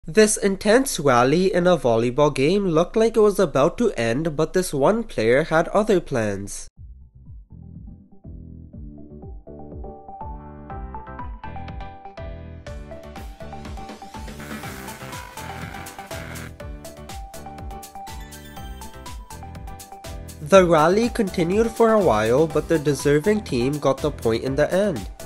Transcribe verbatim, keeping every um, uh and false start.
This intense rally in a volleyball game looked like it was about to end, but this one player had other plans. The rally continued for a while, but the deserving team got the point in the end.